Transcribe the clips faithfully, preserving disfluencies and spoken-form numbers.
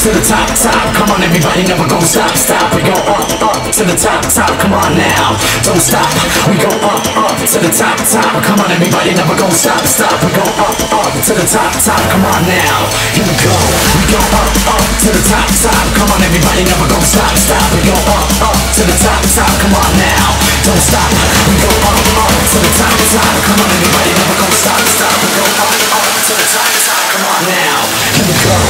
to the top, top. Come on, everybody, never gonna stop, stop. We go up, up to the top, top. Come on now, don't stop. We go up, up to the top, top. Come on, everybody, never gonna stop, stop. We go up, up to the top, top. Come on now, here we go. We go up, up to the top, top. Come on, everybody, never gonna stop, stop. We go up, up to the top, top. Come on now, don't stop. We go up, up to the top, top. Come on, everybody, never gonna stop, stop. We go up, up to the top, top. Come on now, here we go.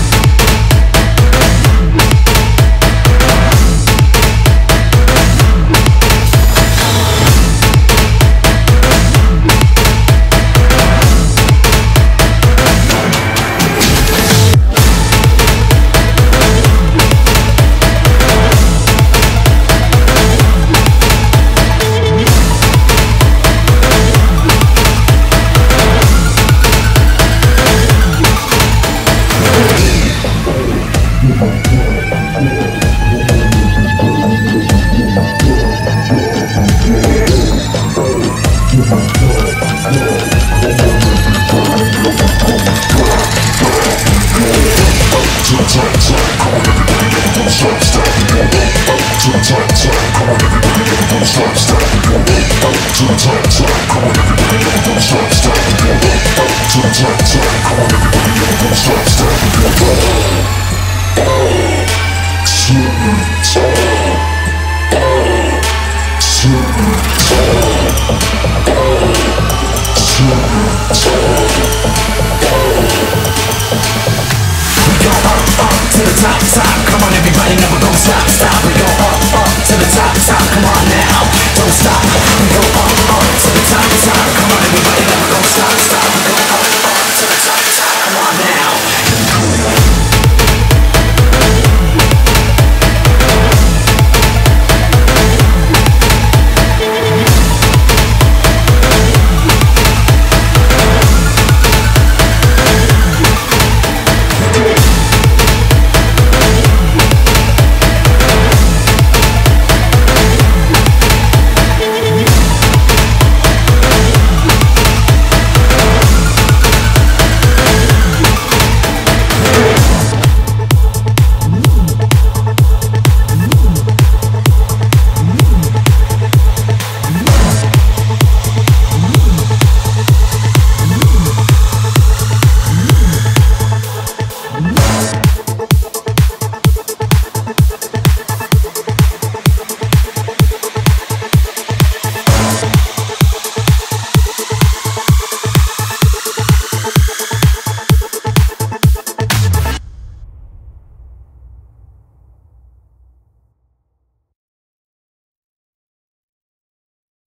Top, top, come on everybody, never gonna stop, stop. We go up, up to the top, top, come on now, don't stop. We go up, up to the top, top, come on everybody, never gonna stop, stop. We go